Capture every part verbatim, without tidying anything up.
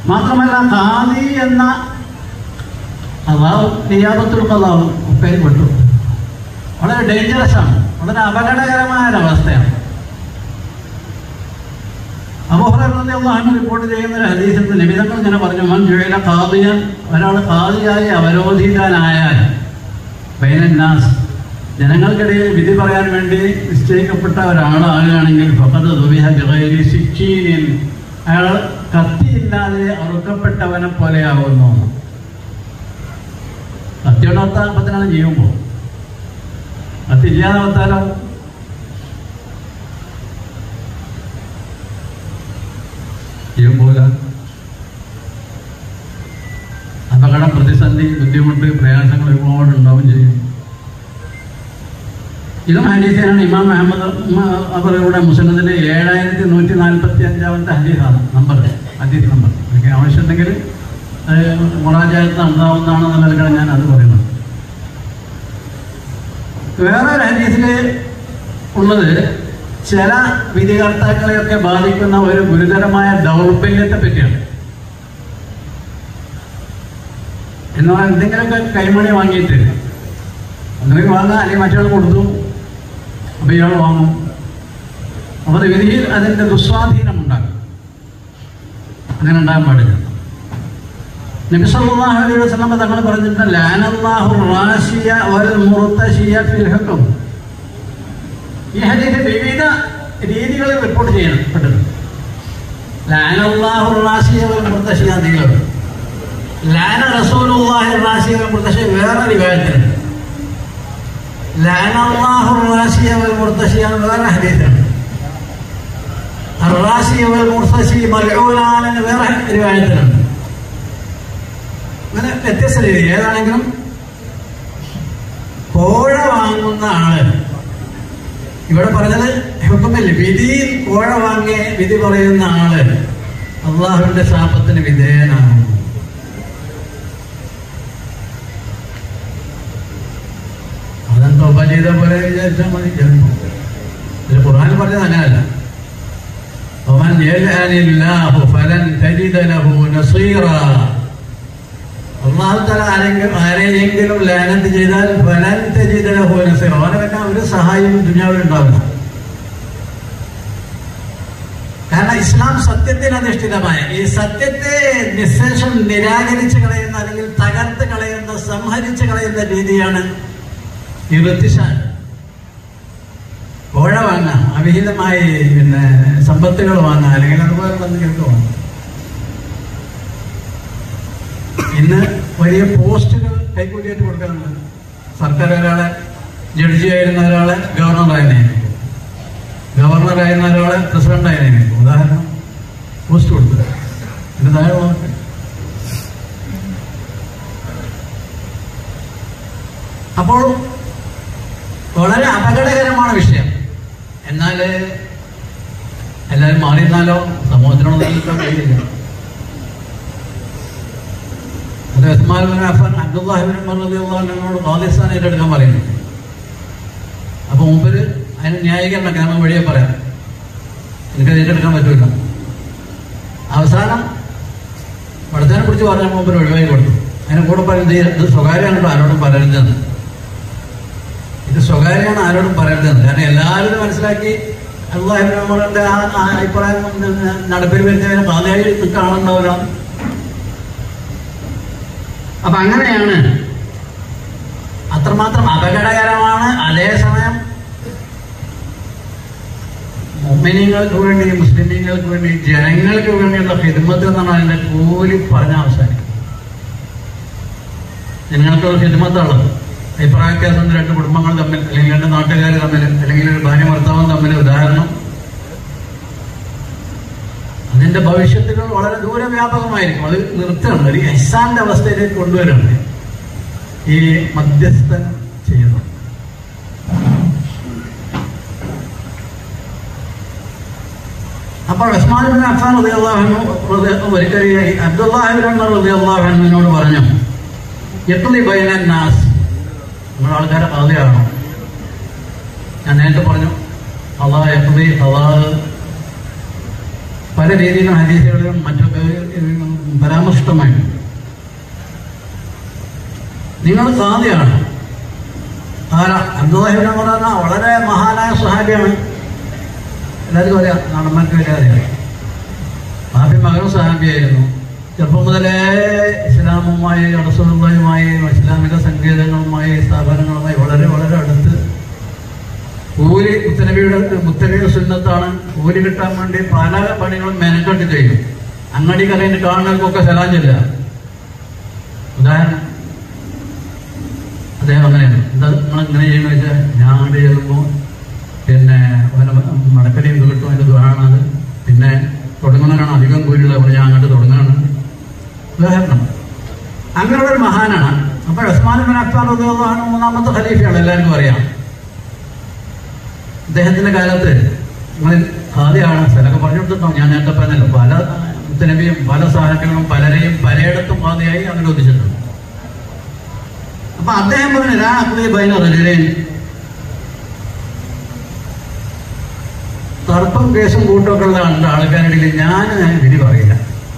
മാത്രമല്ല ഖാദി എന്ന അള്ളാഹു നിയാബത്തുൽ ഖദാവ് പേര് പെട്ടു. വളരെ ഡേഞ്ചറസ് ആണ്, വളരെ അപകടകരമായ ഒരവസ്ഥയാണ്. അബൂ ഹുറൈറ റളിയല്ലാഹു അൻഹു റിപ്പോർട്ട് ചെയ്യുന്ന ഒരു ഹദീസിൽ നബി തങ്ങൾ ഇങ്ങനെ പറഞ്ഞു, മൻ ജുഇല ഖാദിയൻ, ഒരാൾ ഖാദിയായി അവരോധിതനായാൽ ബൈനന്നാസ്, ജനങ്ങൾക്കിടയിൽ വിധി പറയാൻ വേണ്ടി നിശ്ചയിക്കപ്പെട്ട ഒരാളാകുകയാണെങ്കിൽ ഫഖദ് ദുബിഹ ബിഗൈരി സിക്കീനിൻ, അയാൾ കത്തിയില്ലാതെ അറുക്കപ്പെട്ടവനെ പോലെയാവുന്നു. കത്തിയോടത്ത അപ്പത്തിനാണ് ചെയ്യുമ്പോൾ, കത്തില്ലാതെ വത്താലോ ചെയ്യുമ്പോലെ അപകടം, പ്രതിസന്ധി, ബുദ്ധിമുട്ട്, പ്രയാസങ്ങൾ ഒരുപാട് ഉണ്ടാവും ചെയ്യും. ഇതും ഹദീസാണ്. ഇമാം മുഹമ്മദ് അവരുടെ മുസ്നദിലെ ഏഴായിരത്തി നൂറ്റി നാൽപ്പത്തി അഞ്ചാമത്തെ ഹദീസാണ് നമ്പർ, ഹദീസ് നമ്പർ. എനിക്ക് ആവശ്യമുണ്ടെങ്കിൽ മുറാജാത്ത് ഉണ്ടാവുന്നതാണെന്നുള്ള നിലക്കാണ് ഞാൻ അത് പറയുന്നത്. വേറെ ഒരു ഹദീസിൽ ഉള്ളത് ചില വിധികർത്താക്കളെയൊക്കെ ബാധിക്കുന്ന ഒരു ഗുരുതരമായ ദൗർബല്യത്തെ പറ്റിയാണ്. എന്നാൽ എന്തെങ്കിലുമൊക്കെ കൈമണി വാങ്ങിയിട്ട് ഒന്നുകിൽ വാങ്ങാം, അല്ലെങ്കിൽ മറ്റൊരാൾ കൊടുത്തു, അപ്പോൾ ഇയാൾ വാങ്ങും. അപ്പോൾ വിധിയിൽ അതിൻ്റെ ദുസ്വാധീനം ഉണ്ടാകും. അങ്ങനെ ഉണ്ടാകാൻ പാടില്ല. നബി സല്ലല്ലാഹു അലൈഹി വസല്ലം തങ്ങൾ പറഞ്ഞിട്ടുണ്ട്, ലഅനല്ലാഹു റാശിയ വൽ മുർതശിയ ഫിൽ ഹുക്ം. ഈ ഹദീസ് വിവിധ രീതികളിൽ റിപ്പോർട്ട് ചെയ്യപ്പെട്ടിട്ടുണ്ട്. ലഅനല്ലാഹു റാശിയ വൽ മുർതശിയ എന്നീകളുണ്ട്. ലഅന റസൂലുള്ളാഹി റാശിയ വൽ മുർതശിയ വേറെ റിവായത്തിലുണ്ട്. ലഅനല്ലാഹു റാശിയ വൽ മുർതശിയ വേറെ ഹദീസിലുണ്ട്. അർ-റാശിയ വൽ മുർതശി മൽഊനാൻ വേറെ റിവായത്തിലുണ്ട്. അങ്ങനെ വ്യത്യസ്ത രീതി. ഏതാണെങ്കിലും കോഴ വാങ്ങുന്ന ആള്, ഇവിടെ പറഞ്ഞത് ഹുക്കുമില്ല, വിധിയിൽ കോഴ വാങ്ങിയ വിധി പറയുന്ന ആള് അള്ളാഹുവിന്റെ ശാപത്തിന് വിധേയനാണ്. അതെന്തോ ചെയ്ത പോലെ വിചാരിച്ചാൽ മതി. ചിലപ്പോൾ ഖുർആൻ പറഞ്ഞത് അങ്ങനല്ല. ومن يلعن الله فلن تجد له نصيرا. അല്ലാഹു തആല ആരെങ്കിലും ആരെയെങ്കിലും ലാനത്ത് ചെയ്താൽ ഫലൻ തജിദ ലഹു നസീറ, അവനെ പിന്നെ ഒരു സഹായം ദുനിയാവിൽ ഉണ്ടാവില്ല. കാരണം ഇസ്ലാം സത്യത്തിൽ അധിഷ്ഠിതമായ, ഈ സത്യത്തെ നിശേഷം നിരാകരിച്ച് കളയുന്ന അല്ലെങ്കിൽ തകർത്ത് കളയുന്ന, സംഹരിച്ച് കളയുന്ന രീതിയാണ് ഇർത്തിശാൽ. കോഴ വാങ്ങാം, അവിഹിതമായി പിന്നെ സമ്പത്തുകൾ വാങ്ങാം, അല്ലെങ്കിൽ അതുപോലുള്ള എന്തെങ്കിലുമൊക്കെ വാങ്ങാം. ഇന്ന് വലിയ പോസ്റ്റുകൾ കൈക്കൂലിയായിട്ട് കൊടുക്കാറുണ്ട്. സർക്കാർ ഒരാളെ, ജഡ്ജിയായിരുന്ന ഒരാളെ ഗവർണറായി നിയമിക്കും, ഗവർണറായിരുന്ന ഒരാളെ പ്രസിഡന്റായി നിയമിക്കും. ഉദാഹരണം പോസ്റ്റ് കൊടുത്തത്. ഇതിന് താഴെ അപ്പോൾ വളരെ അപകടകരമാണ് വിഷയം. എന്നാൽ എല്ലാവരും മാറിയിരുന്നാലോ സമൂഹത്തിനോട് നിൽക്കാൻ കഴിയില്ല. അത് ഉസ്മാൻ ഇബ്നു അഫ്ഫാൻ അബ്ദുല്ലാഹി ഇബ്നു ഉമർ റളിയല്ലാഹു അൻഹുവിനോട് ഖാലിസ്ഥാൻ ഏറ്റെടുക്കാൻ പറയുന്നു. അപ്പൊ മൂപ്പര് അതിന് ന്യായീകരണം കാരണം വഴിയെ പറയാം, എനിക്കത് ഏറ്റെടുക്കാൻ പറ്റൂല. അവസാനം പഠിത്തനെ കുറിച്ച് പറഞ്ഞ മൂപ്പര് ഒഴിവായി കൊടുത്തു. അതിനെ കൂടെ പറയുന്നത് ഇത് സ്വകാര്യമാണ്, ആരോടും പറയരുതെന്ന്. ഇത് സ്വകാര്യമാണ്, ആരോടും പറയരുതെന്ന്. കാരണം എല്ലാവരും മനസ്സിലാക്കി അബ്ദുല്ലാഹി ഇബ്നു ഉമറിന്റെ ആ അഭിപ്രായം നടപ്പിൽ വരുന്നതിന് പാതയായി കാണുന്നുണ്ടാവില്ല. അപ്പൊ അങ്ങനെയാണ്, അത്രമാത്രം അപകടകരമാണ്. അതേസമയം മുഅ്മിനീങ്ങൾക്ക് വേണ്ടി, മുസ്ലിമീങ്ങൾക്ക് വേണ്ടി, ജനങ്ങൾക്ക് വേണ്ടിയുള്ള ഖിദ്മത്ത് എന്നാണ് അതിന്റെ കൂലി പറഞ്ഞ അവസാനം. ജനങ്ങൾക്കുള്ള ഖിദ്മത്തുള്ളത് അഭിപ്രായ വ്യത്യാസം രണ്ട് കുടുംബങ്ങൾ തമ്മിൽ, അല്ലെങ്കിൽ രണ്ട് നാട്ടുകാർ തമ്മിൽ, അല്ലെങ്കിൽ ഒരു ഭാര്യ ഭർത്താവും തമ്മിൽ, ഉദാഹരണം, അതിന്റെ ഭവിഷ്യത്തുകൾ വളരെ ദൂരവ്യാപകമായിരിക്കും. അത് നിർത്തണം, ഒരു ഇഹ്സാന്റെ അവസ്ഥയിലേക്ക് കൊണ്ടുവരണം ഈ മധ്യസ്ഥൻ ചെയ്യുന്നത്. അപ്പോൾ ഉസ്മാൻ ഇബ്നു അഫ്ഫാൻ റളിയല്ലാഹു അൻഹു ഒരിക്കൽ അബ്ദുല്ലാഹി ഇബ്നു ഉമർ റളിയല്ലാഹു അൻഹുവിനോട് പറഞ്ഞു, യഖ്ലി ബൈനൻ നാസ്, നിങ്ങൾ ആൾക്കാരെ ഖാദിയാണോ? ഞാൻ നേരത്തെ പറഞ്ഞു അല്ലാഹു യഖ്ലി ഖദാ, പല രീതിയിലും ഹദീസുകളിലും മറ്റൊക്കെ പരാമർശിതമായിട്ടുണ്ട്. നിങ്ങൾ ഖാദിയാണ്. അബ്ദുല്ലാഹി ഇബ്നു ഉമർ എന്ന വളരെ മഹാനായ സ്വഹാബിയാണ്. എല്ലാവർക്കും അറിയാം, നടന്മാർക്ക് വരാതെ ബാബി മകനും സ്വഹാബിയായിരുന്നു. ചെറുപ്പം മുതലേ ഇസ്ലാമുമായി റസൂലുള്ളാഹിയുമായി ഇസ്ലാമിക സങ്കേതങ്ങളുമായി സ്ഥാപനങ്ങളുമായി വളരെ വളരെ അടുത്ത് കൂലി മുത്തനബിയുടെ മുത്തനബിയുടെ സുന്നത്താണ്. കൂലി കിട്ടാൻ വേണ്ടി പല പണികളും മെനക്കെട്ട് ചെയ്യും. അങ്ങടി കരയിൽ കാണുന്നവർക്കൊക്കെ സലാം ചെല്ലുക. ഉദാഹരണം അദ്ദേഹം അങ്ങനെയാണ്. എന്താ നിങ്ങൾ ഇങ്ങനെ ചെയ്യുന്നത് വെച്ചാൽ, ഞാൻ അങ്ങോട്ട് ചെല്ലുമ്പോൾ പിന്നെ മടക്കടിയും കിട്ടും, അതിൻ്റെ ദുആണത്. പിന്നെ തുടങ്ങുന്നവരാണ് അധികം കൂലിയുള്ളത്, അപ്പോൾ ഞാൻ അങ്ങോട്ട് തുടങ്ങുകയാണ്. ഉദാഹരണം അങ്ങനെയുള്ള ഒരു മഹാനാണ്. അപ്പോൾ ഉസ്മാൻ ഇബ്നു അഫ്ഫാൻ റളിയല്ലാഹു അൻഹു മൂന്നാമത്തെ ഖലീഫയാണ്, എല്ലാവർക്കും അറിയാം. അദ്ദേഹത്തിന്റെ കാലത്ത് നിങ്ങൾ ഖാദിയാണ്, സ്ഥലമൊക്കെ പറഞ്ഞു കൊടുത്തിട്ടുണ്ടാവും. ഞാൻ നേരത്തെ പറഞ്ഞല്ലോ, പല മുത്തനബിയും പല സാഹചര്യങ്ങളും പലരെയും പലയിടത്തും ഖാദിയായി അനുരോധിച്ചിട്ടുണ്ട്. അപ്പൊ അദ്ദേഹം പറഞ്ഞു, ലാ അഖ്ലി ബൈന റജുലൈൻ, തർക്കം കേസും കൂട്ടമൊക്കെ ഉള്ള രണ്ട് ആൾക്കാരുടെ ഞാൻ വിധി പറയില്ല.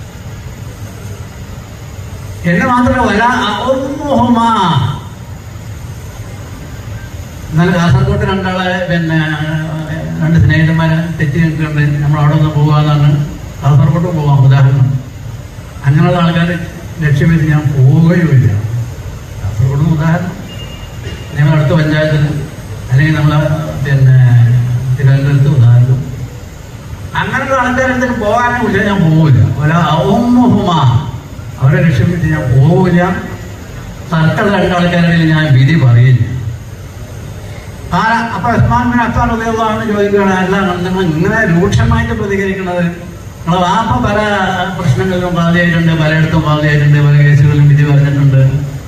എന്നെ മാത്രമല്ല, വല ഒന്നുഹുമാ, എന്നാൽ കാസർഗോട്ട് രണ്ടാളെ പിന്നെ രണ്ട് സ്നേഹിതന്മാരെ തെറ്റി നിൽക്കുന്നുണ്ട്, നമ്മൾ അവിടെ നിന്ന് പോകാന്നാണ്, കാസർഗോട്ട് പോകാം ഉദാഹരണം. അങ്ങനെയുള്ള ആൾക്കാർ ലക്ഷ്യം വെച്ച് ഞാൻ പോവുകയുമില്ല. കാസർഗോഡ് നിന്ന് ഉദാഹരണം, ഞങ്ങൾ അടുത്ത പഞ്ചായത്തിന് അല്ലെങ്കിൽ നമ്മളെ പിന്നെ തിരുവനന്തപുരത്ത് ഉദാഹരണം, അങ്ങനെയുള്ള ആൾക്കാരെടുത്ത് പോകാനേ ഇല്ല, ഞാൻ പോവില്ല. വല ഔമുഹുമാ, അവരെ ലക്ഷ്യം വെച്ച് ഞാൻ പോവില്ല. തർക്കമുള്ള രണ്ടാൾക്കാരുടെ ഞാൻ വിധി പറയില്ല. അപ്പൊ ഉസ്മാൻ ബിൻ അഫ്ഫാൻ റളിയല്ലാഹു അൻഹു ചോദിക്കുകയാണ്, അല്ല നിങ്ങൾ ഇങ്ങനെ രൂക്ഷമായിട്ട് പ്രതികരിക്കുന്നത്, നിങ്ങളെ വാപ്പ പല പ്രശ്നങ്ങളിലും ബാധയായിട്ടുണ്ട്, പലയിടത്തും ബാധയായിട്ടുണ്ട്, പല കേസുകളിലും വിധി പറഞ്ഞിട്ടുണ്ട്.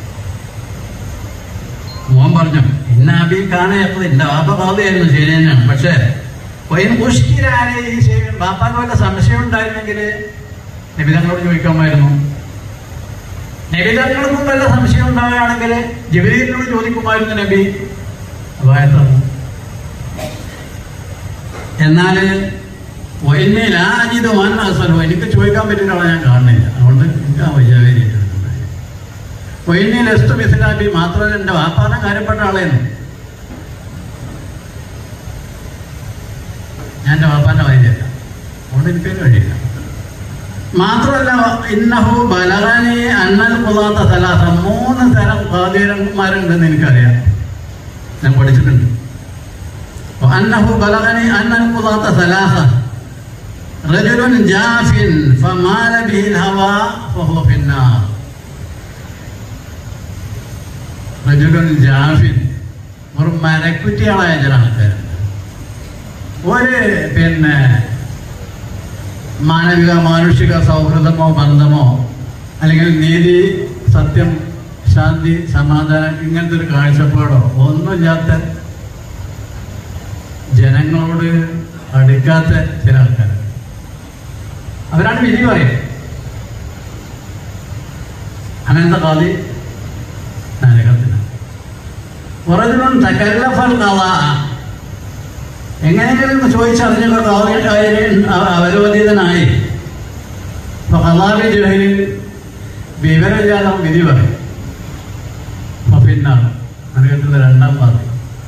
മോൻ പറഞ്ഞു, ഇന്ന അബി കാണയപ്പോൾ എന്റെ വാപ്പ ബാധയായിരുന്നു, ശരി തന്നെയാണ്. പക്ഷേ പുഷ്കിരാരെ ഈ ശരി വാപ്പാക്ക് വല്ല സംശയം ഉണ്ടായിരുന്നെങ്കിൽ നബിതങ്ങളോട് ചോദിക്കാമായിരുന്നു. നബിതങ്ങൾക്കും വല്ല സംശയം ഉണ്ടാവുകയാണെങ്കിൽ ജിബ്രീലിനോട് ചോദിക്കുമായിരുന്നു നബി. എന്നാല് വൈന്നേലാജിത് വന്ന അസലോ, എനിക്ക് ചോദിക്കാൻ പറ്റുന്ന ആളെ ഞാൻ കാണുന്നില്ല, അതുകൊണ്ട് എനിക്ക് ആ വയ്യാവേരിയിട്ടുണ്ട്. വൈന്നേൽ എസ്തു മിസ്ലാബി, മാത്രമല്ല എന്റെ വാപ്പാനെ കാര്യപ്പെട്ട ആളെയാണ്, ഞാൻ എന്റെ വാപ്പാന്റെ വൈദ്യല്ല, അതുകൊണ്ട് എനിക്കതിന് കഴിയില്ല. മാത്രമല്ല ഇന്നഹു ബലഗനി അന്നൽ ഖുദാത സലാസ, മൂന്ന് തരം ഖാദിയന്മാരുണ്ടെന്ന് എനിക്കറിയാം, ഞാൻ പഠിച്ചിട്ടുണ്ട്. അന്നഹു ബലഗനി അന്നൽ ഖുദാത സലാസ, റജുലുൻ ജാഫിൻ ഫമാല ബിഹിൽ ഹവാ ഫഹുവ ഫിന്നാർ. റജുലുൻ ജാഫിൻ, ഒരു മരക്കുറ്റിയാളായ ചില ആൾക്കാരുണ്ട്. ഒരു പിന്നെ മാനവിക മാനുഷിക സൗഹൃദമോ ബന്ധമോ അല്ലെങ്കിൽ നീതി, സത്യം, ശാന്തി, സമാധാനം, ഇങ്ങനത്തെ ഒരു കാഴ്ചപ്പാടോ ഒന്നുമില്ലാത്ത, ജനങ്ങളോട് അടുക്കാത്ത ചില ആൾക്കാർ, അവരാണ് വിധി പറയും. അങ്ങനത്തെ ഖാദി നരകത്തിനാണ്. ഉറജുലുൻ തകല്ലഫൽ ഖളാ, എങ്ങനെയെങ്കിലും ചോദിച്ചറിഞ്ഞുള്ള അവരോധിതനായി ജഹലിൽ വിവരമില്ലാതെ വിധി പറയും. പിന്നാണ് നരകത്തിലെ രണ്ടാം പാതി.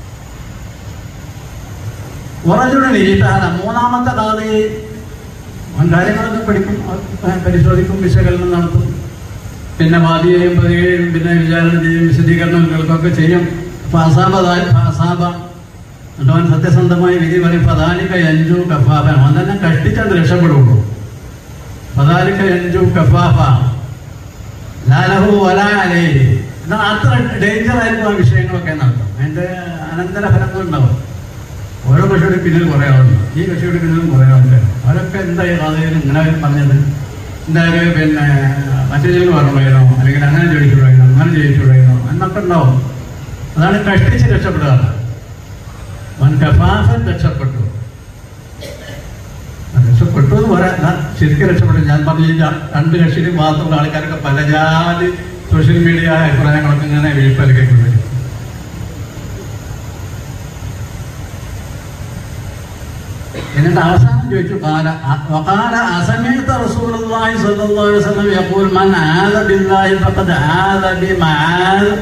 ഉറജുള്ള നിരീക്ഷാന, മൂന്നാമത്തെ ഖാദി കാര്യങ്ങളൊക്കെ പഠിക്കും, പരിശോധിക്കും, വിശകലനം നടത്തും, പിന്നെ വാദിയെയും പ്രതിയെയും പിന്നെ വിചാരണ ചെയ്യും, വിശദീകരണങ്ങൾക്കൊക്കെ ചെയ്യും. ഫാസാബ ഫാസാബ അവൻ സത്യസന്ധമായി വിധി പറയും. ഫദാലിക യൻജു കഫാഫ, അവൻ തന്നെ കഷ്ടിച്ചത് രക്ഷപ്പെടുള്ളൂ. ഫദാലിക യൻജു കഫാഫ ലാലഹു വലാ അലൈഹി, എന്നാൽ അത്ര ഡേഞ്ചർ ആയിരിക്കും ആ വിഷയങ്ങളൊക്കെ നടത്തും. അതിൻ്റെ അനന്തര ഫലങ്ങൾ ഉണ്ടാവും. ഓരോ കക്ഷിയുടെ പിന്നിൽ കുറേ ആളുണ്ട്, ഈ കക്ഷിയുടെ പിന്നിലും കുറേ ആൾക്കാർ. അവരൊക്കെ എന്തായി ഖാദിയിൽ ഇങ്ങനെ പറഞ്ഞത്, എന്തായാലും പിന്നെ മറ്റു ചിലർ പറഞ്ഞോ അല്ലെങ്കിൽ അങ്ങനെ ജയിച്ചുകൂടായിരുന്നു, അങ്ങനെ ജയിച്ചുകൂടായിരുന്നു എന്നൊക്കെ ഉണ്ടാവും. അതാണ് കഷ്ടിച്ച് രക്ഷപ്പെടുക. അവൻ കഫാഫൻ രക്ഷപ്പെട്ടു, രക്ഷപ്പെട്ടു എന്ന് പറയാൻ ശരിക്കും രക്ഷപ്പെട്ടു. ഞാൻ പറഞ്ഞ രണ്ട് കക്ഷിയിലും മാത്രമുള്ള ആൾക്കാരൊക്കെ പല ജാതി സോഷ്യൽ മീഡിയ അഭിപ്രായങ്ങളൊക്കെ ഇങ്ങനെ വിഴിപ്പലക്കൊക്കെ വരും. എന്നിട്ട് എന്നിട്ട് അവസാനം ചോദിച്ചു കാല വഖാല അസമീഅത റസൂലുള്ളാഹി സ്വല്ലല്ലാഹു അലൈഹി വസല്ലം യഖൂൽ മൻ ആദ ബില്ലാഹി ഫഖദ് ആദ ബിമആദ്.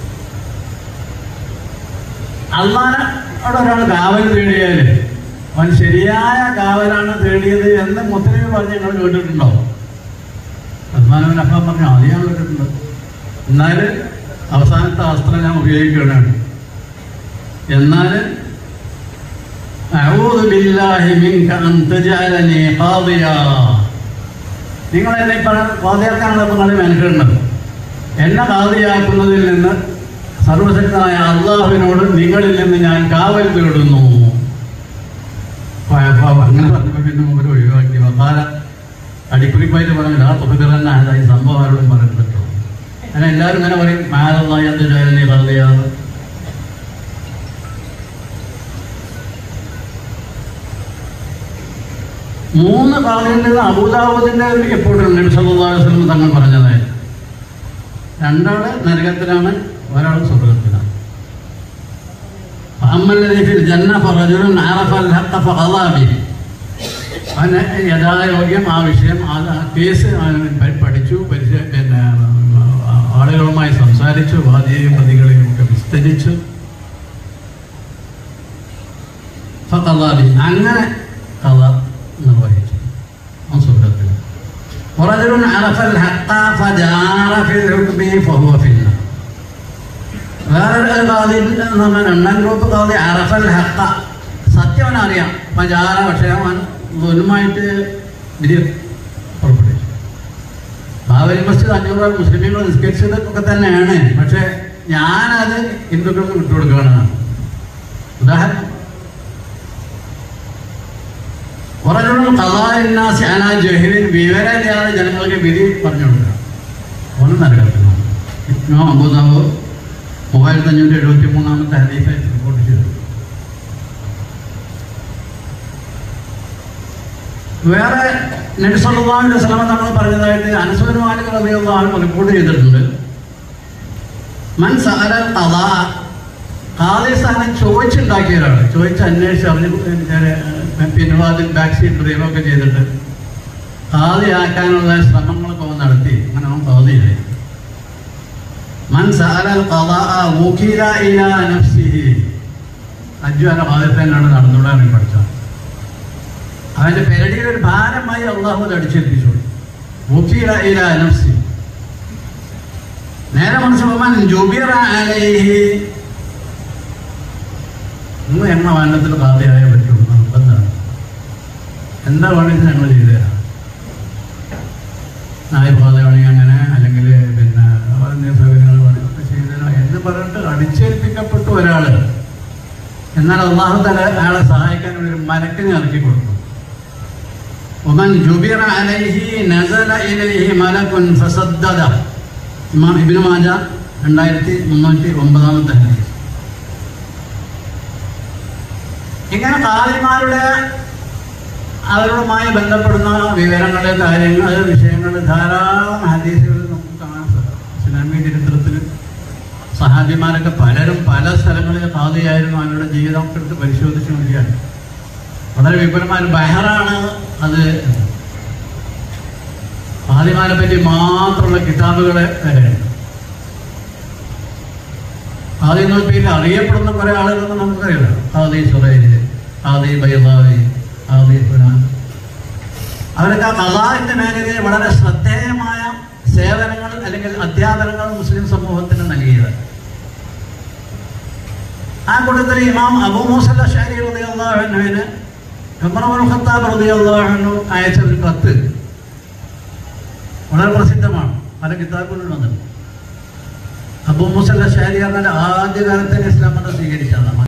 അള്ളാഹുവിനോട് ഒരാൾ കാവൽ തേടിയാല് അവൻ ശരിയായ കാവലാണ് തേടിയത് എന്ന് മുസ്ലിം പറഞ്ഞ് നിങ്ങൾ കേട്ടിട്ടുണ്ടോ? ഉസ്മാൻ ഇബ്നു അഫ്ഫാൻ പറഞ്ഞു അത് ഞാൻ കേട്ടിട്ടുണ്ട്. എന്നാൽ അവസാനത്തെ അസ്ത്രം ഞാൻ ഉപയോഗിക്കുകയാണ്. എന്നാൽ അഊദു ബില്ലാഹി മിൻക അൻ തജഅലനി ഖാദിയ. നിങ്ങൾ എന്നെ ഖാദിയാക്കാനുള്ള നിങ്ങൾ മെനക്കെടുന്നത് എന്നെ ഖാദിയാക്കുന്നതിൽ നിന്ന് സർവശക്തനായ അള്ളാഹുവിനോട് നിങ്ങളിൽ നിന്ന് ഞാൻ കാവൽ തേടുന്നു. അങ്ങനെ പറഞ്ഞപ്പോൾ പിന്നെ മുമ്പിൽ ഒഴിവാക്കി വക്കാല അടിക്കുറിപ്പായിട്ട് പറഞ്ഞില്ല. ആ തുകത്തിൽ തന്നെ അതായി സംഭവം ആരോടും പറയാൻ പറ്റുള്ളൂ. അങ്ങനെ എല്ലാവരും ഇങ്ങനെ പറയും മാലല്ലാഹി അൻ തജഅലനി ഖാദിയ. മൂന്ന് കാലങ്ങളിൽ അബൂദാവൂദിന്റെ റിപ്പോർട്ടിൽ നബി സല്ലല്ലാഹു അലൈഹി വസല്ലം തങ്ങൾ പറഞ്ഞതായി രണ്ടാള് നരകത്തിലാണ്, ഒരാൾ സ്വർഗത്തിലാണ്. അവന് യഥായോഗ്യം ആ വിഷയം ആ കേസ് പഠിച്ചു, പരിശ പിന്നെ ആളുകളുമായി സംസാരിച്ചു, വാദിയെയും പ്രതികളെയും ഒക്കെ വിസ്തരിച്ചു. ഫഖദാബി അങ്ങനെ കഥ നിർവഹിച്ചു ആ സ്വർഗത്തിൽ. ورجل عرف الحق فجار في الحكم فهو في النار. വേറെ കാതി രണ്ടാം ഗ്രൂപ്പ് കാതി അറഫൽ ഹക്ക സത്യം അവനറിയാം, പജാര പക്ഷേ അവൻ ദുൽമായിട്ട് വിധി പുറപ്പെടുവിച്ചു. ബാബരി മസ്ജിദ് അഞ്ഞൂറ് മുസ്ലിമുകൾ നിസ്കരിച്ചതൊക്കെ തന്നെയാണ്, പക്ഷെ ഞാനത് ഹിന്ദുക്കൾക്ക് വിട്ടുകൊടുക്കുകയാണ്. ഉദാഹരണം ഒരൊന്നും കഥാനാസി അനാ ജഹീലിൻ വിവരമില്ലാതെ ജനങ്ങൾക്ക് വിധി പറഞ്ഞു കൊടുക്കുക. ഒന്നും നരകത്തിലാണ്. ഇബ്നു അബൂദാവൂദ് മൂവായിരത്തി അഞ്ഞൂറ്റി എഴുപത്തി മൂന്നാമത്തെ ഹദീസായി റിപ്പോർട്ട് ചെയ്തു. വേറെ നബി സല്ലല്ലാഹു അലൈഹി വസല്ലം നമ്മൾ പറഞ്ഞതായിട്ട് അനസ് ബിൻ മാലിക് റളിയല്ലാഹു അൻഹു റിപ്പോർട്ട് ചെയ്തിട്ടുണ്ട്. മൻ സഅലൽ ഖദാ, ഖാദി സ്ഥാനം ചോദിച്ചുണ്ടാക്കിയ ഒരാൾ, ചോദിച്ച് അന്വേഷിച്ച് അവന് പിൻവാതിൽ ബാക്ക് സീറ്റ് ഡ്രൈവൊക്കെ ചെയ്തിട്ട് ഖാദിയാക്കാനുള്ള ശ്രമങ്ങളൊക്കെ നടത്തി. അങ്ങനെ അവൻ ഖാദിയായി. മൻ സഅലൽ ഖദാഅ വുകില ഇലാ നഫ്സിഹി, അജ്ജു അല്ല ഖാദിത്തന്നാണ് നടന്നുകൂടാൻ പഠിച്ചത്. അവന്റെ പെരടിയിൽ ഒരു ഭാരമായി അള്ളാഹു അടിച്ചേൽപ്പിച്ചു. വുകില ഇലാ നഫ്സി. നേരെ മനസ്സിലാൻ ജുബിറ അലൈഹി, നിങ്ങൾ എണ്ണ വാനത്തിൽ ഖാദിയായ പറ്റുള്ളൂ, നിർബന്ധമാണ്. എന്താ വേണമെങ്കിൽ ഞങ്ങൾ ചെയ്തു തരാം. നായബ് ഖാദിയാണെങ്കിൽ അങ്ങനെ, അല്ലെങ്കിൽ പിന്നെ സൗകര്യങ്ങൾ വേണമെങ്കിൽ ചെയ്തു തരാം എന്ന് പറഞ്ഞിട്ട് അടിച്ചേൽപ്പിക്കപ്പെട്ടു ഒരാൾ. എന്നാൽ അള്ളാഹു തആല അയാളെ സഹായിക്കാൻ ഒരു മലക്കിനെ ഇറക്കി കൊടുക്കും. വമൻ ജുബിറ അലൈഹി നസല ഇലൈഹി മലകുൻ ഫസദ്ദദ. ഇമാം ഇബ്നു മാജ രണ്ടായിരത്തി മുന്നൂറ്റി ഒമ്പതാമത്തെ ഹദീസ്. ഇങ്ങനെ ഖാദിമാരുടെ അവരുമായി ബന്ധപ്പെടുന്ന വിവരങ്ങളുടെ കാര്യങ്ങൾ, വിഷയങ്ങൾ ധാരാളം ഹദീസുകളിൽ നമുക്ക് കാണാൻ സാധിക്കും. ഇസ്ലാമിക ചരിത്രത്തിൽ സഹാബിമാരൊക്കെ പലരും പല സ്ഥലങ്ങളിൽ ഖാദിയായിരുന്നു. അവരുടെ ജീവിതം എടുത്ത് പരിശോധിച്ചു നോക്കിയാൽ വളരെ വിപുലമായ ബഹറാണ് അത്. ഖാദിമാരെ പറ്റി മാത്രമുള്ള കിതാബുകളെ വരെയുണ്ട്. ഖാദി എന്ന പേരിൽ അറിയപ്പെടുന്ന കുറെ ആളുകളൊന്നും നമുക്കറിയില്ല. ഖാദി സുറൈജ്, ഖാദി ബൈദാവി, ഖാദി ഫുലാൻ. അവരൊക്കെ ഖദാഇന്റെ മേഖലയിൽ വളരെ ശ്രദ്ധേയമായ സേവനങ്ങൾ അല്ലെങ്കിൽ അധ്യാപനങ്ങൾ മുസ്ലിം സമൂഹത്തിന് നൽകിയത്. ആ കൂട്ടത്തിൽ ഇമാം അബൂ മൂസ അശ്അരി റളിയല്ലാഹു അൻഹുവിന് ഉമർ ഇബ്നുൽ ഖത്താബ് റളിയല്ലാഹു അൻഹു അയച്ച ഒരു കത്ത് വളരെ പ്രസിദ്ധമാണ്, പല കിതാബുകളിലുണ്ട്. അബൂ മൂസ അശ്അരി പറഞ്ഞാൽ ആദ്യകാലത്ത് ഇസ്ലാം മതം സ്വീകരിച്ചതാണ്.